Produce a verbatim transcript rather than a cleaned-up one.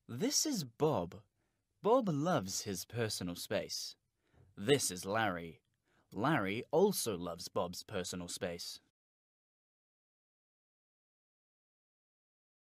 This is Bob. Bob loves his personal space. This is Larry. Larry also loves Bob's personal space.